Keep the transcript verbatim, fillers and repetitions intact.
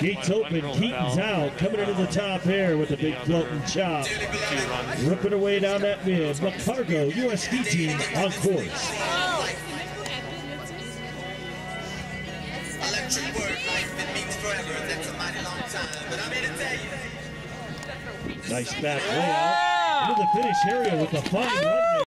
Gates open, Keaton's out, coming into the top here with a big floating chop. Ripping away down that mid. McCargo, U S ski team on course. Nice back layout into the finish area with a fine run.